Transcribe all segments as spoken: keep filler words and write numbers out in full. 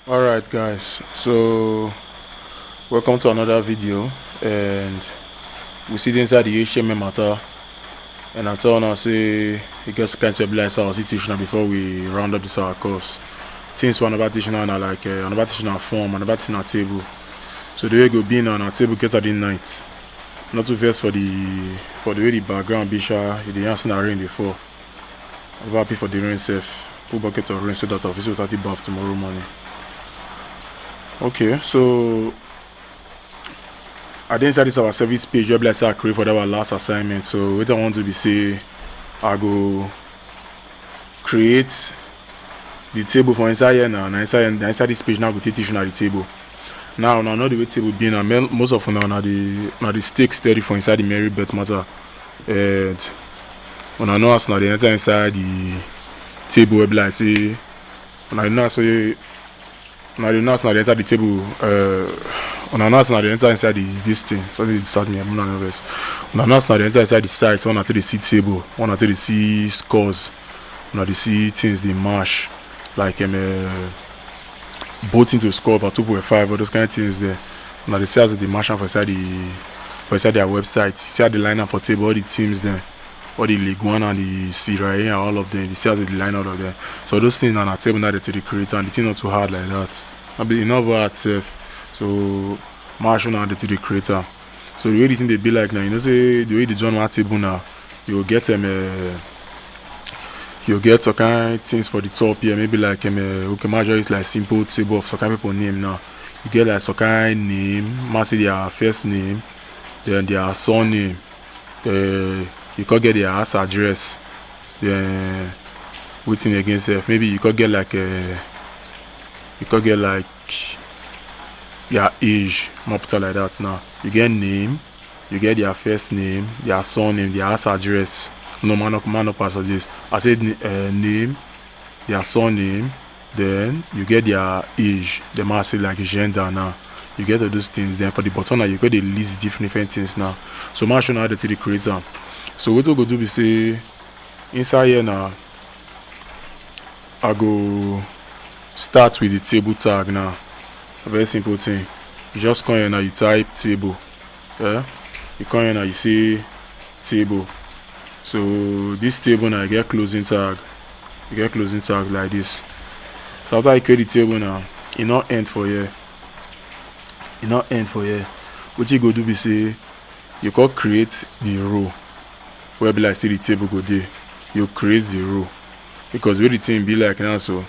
Alright guys, so welcome to another video, and we see the inside the H T M L matter, and I tell now say it gets kind of stabilize our situation before we round up this our course. Things one about teaching now like uh, about teaching our form and about teaching our table. So the way go be on our table get at the night. Not too fast for the for the way the background be sure the answer na rain before. I'm happy for the rain safe. Put bucket of rain so that office will start the bath tomorrow morning. Okay, so I didn't inside this our service page where I create for our last assignment. So what I want to be say, I go create the table for inside here now. Now inside, inside this page now go take teaching at the table. Now now know the way table being now most of now now the now the stake steady for inside the Mary bet matter. And when I know as now they enter inside the table where I say when I know say now the nurse now they enter the table. Uh, when the nurse now they enter inside the this thing. So they start me. I'm not nervous. When the nurse now they enter inside the site. One until they see table. One until they see scores. One they see things they mash like um, uh, voting to score about two point five or those kind of things there. Now they see as they mash for inside the for inside their website. You see how they line up for table all the teams there. All the League One and the Serie A and all of them, the sales of the line out of there. So those things on our table now to the creator, and the thing not too hard like that. I be enough hard safe. So marshal now to the creator. So the way the thing they be like now, you know, say the way the journal table now, you'll get them. Um, uh, you'll get some kind of things for the top here. Maybe like um, uh, okay, major is like simple table of some kind of people name now. You get like some kind of name, must say their first name, then their surname. Uh, You could get their house address, then waiting against self. Maybe you could get like a, you could get like their age, more put like that now. You get name, you get their first name, their surname, their house address. No man, no man, no pass of this. I said uh, name, their surname, then you get their age. The man say like gender now. You get all those things. Then for the bottom now, you got the list different different things now. So man show now how to the creator. So what we go do be say inside here now I go start with the table tag now. A very simple thing. You just come here now, you type table. Yeah? You come here now, you say table. So this table now you get closing tag. You get closing tag like this. So after you create the table now, it not end for here. It not end for here. What you go do be say you can create the row. Where be like see the table go there, you create the row because where the thing be like now, so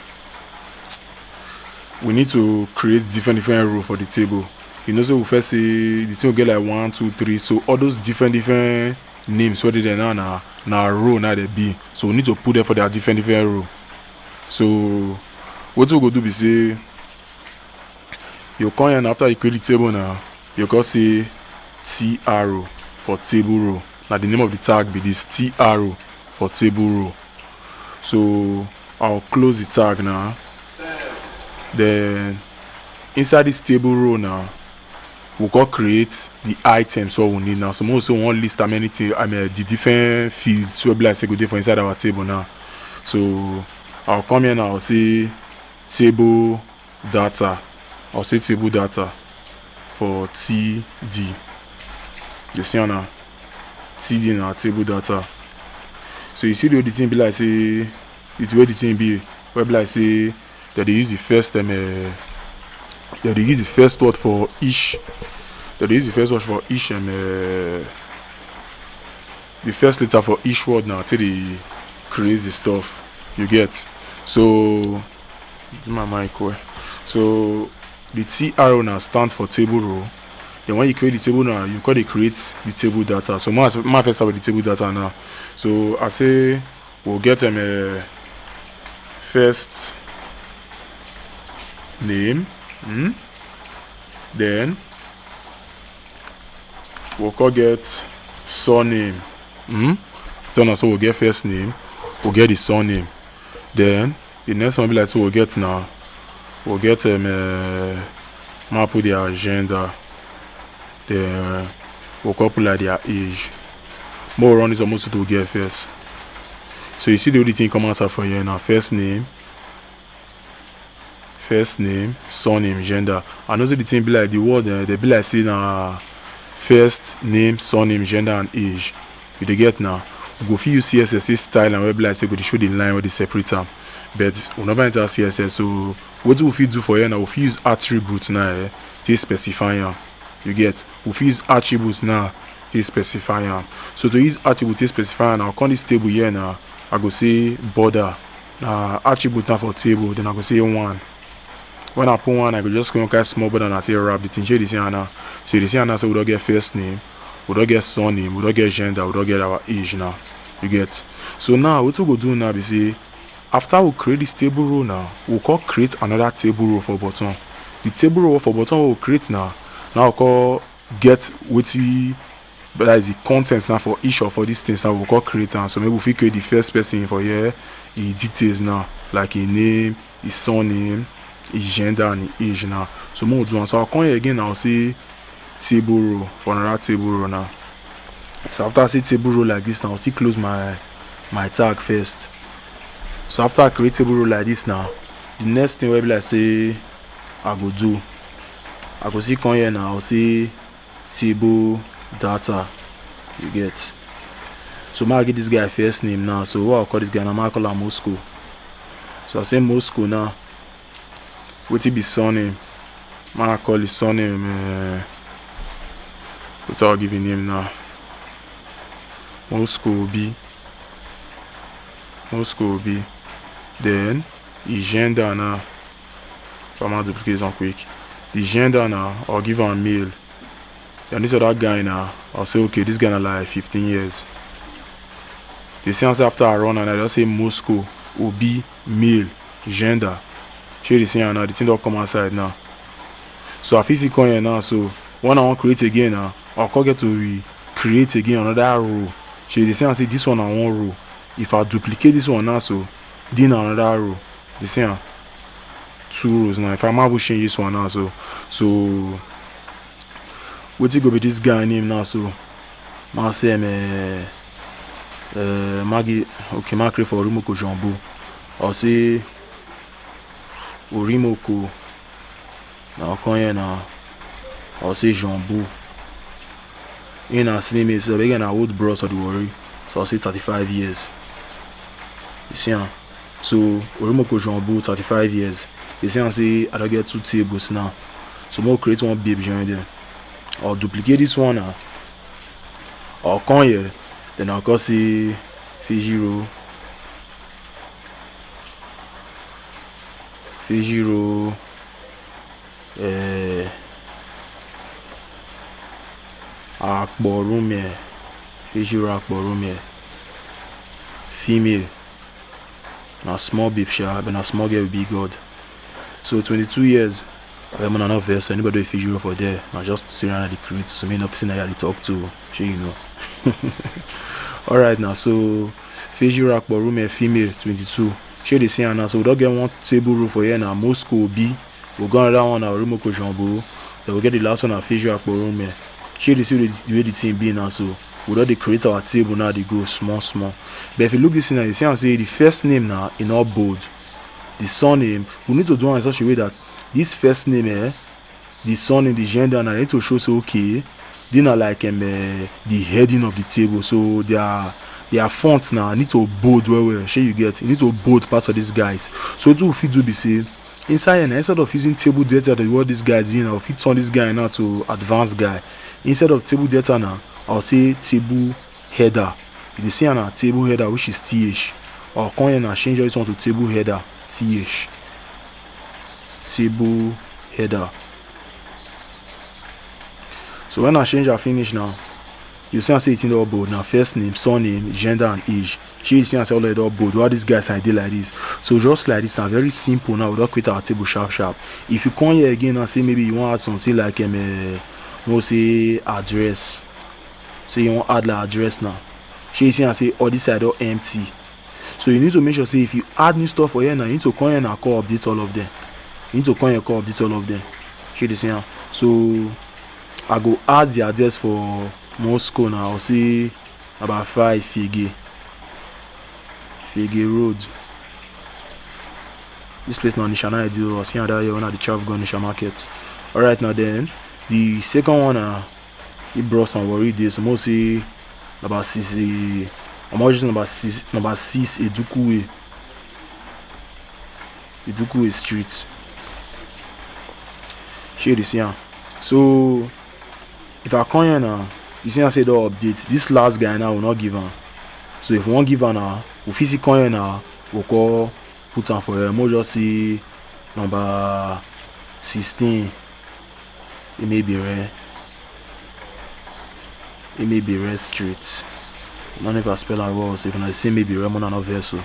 we need to create different different row for the table. You know, so we first say the thing will get like one, two, three. So all those different different names where they now now now row now they be. So we need to put them for their different different row. So what we go do be say you come and after you create the table now, you can say T arrow for table row. Now the name of the tag be this T arrow for table row. So I'll close the tag now. Then inside this table row now, we can create the items what we need now. So we also want list how many things, I mean the different fields we be like say go for inside our table now. So I'll come here now. I'll say table data. I'll say table data for T D. You see now. T D in our table data. So you see the way the thing be like say it's where the thing be where be like say that they use the first um, uh, that they use the first word for each that they use the first word for each and um, uh, the first letter for each word now till they create the stuff you get. So my mic so the T arrow now stands for table row. Then when you create the table now, you can create the table data. So my my first start with the table data now. So I say we'll get them um, a first name, mm? Then we'll call get surname. Mm? So now so we'll get first name, we'll get the surname. Then the next one will be like so we'll get now. We'll get them um, uh, put their agenda. Then we'll couple like their age. More run is almost to get first. So you see the only thing come out for here now. First name, first name, surname, gender. I know say the thing be like the word uh, they be like saying uh, first name, surname, gender, and age. You dey get now. We go fit use C S S this style and we be like say go dey show the line where they separate them. But we never enter C S S. So what do we fit do for here now? We fit use attributes now eh, to specify them. You get? We fit use attributes now to specify them. So to use attributes to specify now, come this table here now. I go say border. Uh, attribute now for table. Then I go say one. When I put one, I go just go kind of small border and I take wrap the thing. Share this here now. So this here now, so we don't get first name, we don't get surname, we don't get gender, we don't get our age now. You get? So now what we go do now is say after we create this table row now, we'll call create another table row for button. The table row for button we'll create now. Now we'll call get what we but that is the content now for each of all these things now we'll call create now. So maybe we create the first person for here, the details now, like a name, his surname, his gender and his age now. So we'll do one. So I'll come here again, I'll say table row for another table row now. So after I say table row like this now, I'll still close my my tag first. So after I create table row like this now, the next thing will be like say I go do, I go see come here now, I'll say table data. You get? So I get this guy first name now. So what I'll call this guy now, I call him Moscow. So I say Moscow now. What it be surname? I call his surname. Uh, without giving name now. Moscow B. Moscow B. Then his gender now. If I'm gonna duplicate this quick. The gender now, I'll give him a male. Then this other guy now, I'll say okay, this guy now like fifteen years. The same after I run and I just say Moscow, O B, male, gender. Share the same now, the thing don't come outside now. So I feel see come here now. So when I want to create again now, I'll call get to re create again another row. Share the same and say this one on one row. If I duplicate this one now, so then another row. The same two rows now. If I'm able to change this one now, so so what you go with this guy name now? So I say me uh Maggie okay, I create for Orimoko Jambo. I'll say Orimoko. Now come here now. I'll say Jambo. In our name is so again our old bros of the worry. So I'll say thirty-five years. You see huh? So Orimoko Jambo thirty-five years. You see I say I don't get two tables now. So I'm gonna create one babe join there. I'll duplicate this one now. I'll come here. Then I'll go see Fiji row. Fiji row. Uh, Akbar room here. Fiji row Akbar room here. Female. Now small babe sharp and a small girl will be God. So twenty-two years. I'm not verse, so anybody with Fiji row for there. I just sit around the create, so me not person I talk to. Sure you know. Alright now, so Fiji row Akbar room here, female twenty-two. Share the same now. So we don't get one table row for here now. Moscow B. We'll go another one now, Orimoko Jambo. Then we'll get the last one at Fiji row Akbar room here. Share the see the way the team be now. So we don't create our table now, they go small, small. But if you look this in now, you see and say the first name now in all bold. The surname, we need to do it in such a way that this first name eh, the surname, the gender, and I need to show so okay. They are like um, uh, the heading of the table. So they are their fonts now. I need to bold well well. Sure you get. You need to bold parts of these guys. So what we do be say inside and instead of using table data to what this guy is being, I'll fit turn this guy now to advanced guy. Instead of table data now, I'll say table header. You see now table header which is T H. I'll come here and change this one to table header T H. Table header. So when I change I finish now, you see I say it's in the all bold now. First name, surname, gender, and age. She see I say all the all bold. What these guys I did like this. So just like this now, very simple now. We don't create our table sharp sharp. If you come here again and say maybe you want to add something like um, uh, we'll say address. So you want to add like address now. She see I say all this side all empty. So you need to make sure say if you add new stuff for here now, you need to come here and call update all of them. You need to come here and call update all of them. See this here. So I go add the address for Moscow now. I'll see about five Figi. Figi Road. This place now Nisha I do or see that here one at the Chav Gun Nisha market. Alright now then the second one uh he brought some worry this mostly about six I'm just number six number six Edukue. Edukue Street. Share this here. So if I come here now, you see I say the update. This last guy now will not give him. So if we want give him now, we physically come here now, we'll call put on for him. We'll just see number sixteen. It may be rare. It may be rare street. I don't know if I spell out well, so if I say maybe rare, I'm not vessel.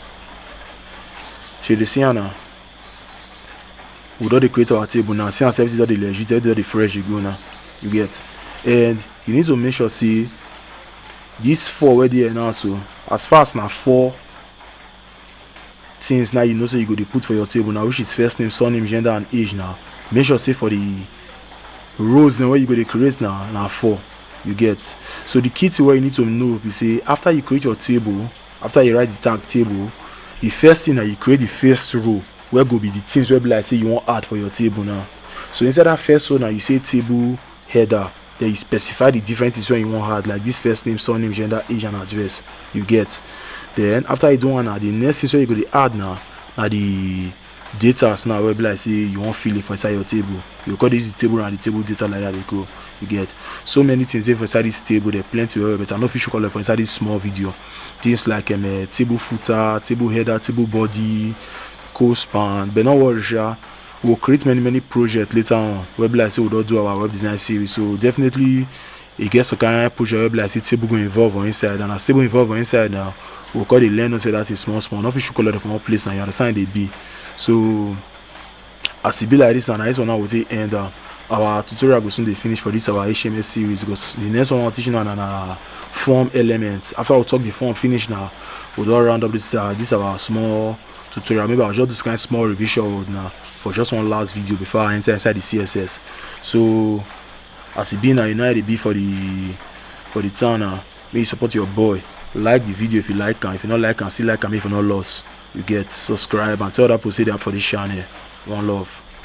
Share this here now. We don't create our table now. See our services are the legit, they're the fresh you go now. You get, and you need to make sure see these four where they are now. So as far as now four things now you know so you go to put for your table now, which is first name, surname, gender, and age now. Make sure say for the rows then where you go to create now now four. You get, so the key to what you need to know is say after you create your table, after you write the tag table, the first thing that you create the first row where go be the things where be like say you want add for your table now. So inside that first row now you say table header, then you specify the different things where you want add, like this first name, surname, gender, age, and address. You get, then after you do one now, the next thing where you go to add now are the data now where be like say you want fill it for inside your table. You call this the table and the table data like that they go. You get, so many things there for inside this table. There plenty of but I know if you should call it for inside this small video. Things like um, uh, table footer, table header, table body, co-span. But not worry, we'll create many many projects later on. Web like say we'll do our web design series. So definitely it gets a kind of project web like say table go involve on inside, and as table involve on inside now, we'll call the learn so that is small small. Not if you should call it from one place and you understand they be. So as it be like this, and this one now will take end. Uh, our tutorial will soon be finished for this our H T M L series, because the next one we're teaching on our form elements. After we talk the form finish now, we'll all round up this uh, this our small tutorial. Maybe I'll just do this kind of small revision now for just one last video before I enter inside the C S S. So as it be now, you know how it be for the for the town now. May you support your boy. Like the video if you like, and if you not like, and still like, and if you're not lost, you get subscribe and tell that people say that for this channel. One love.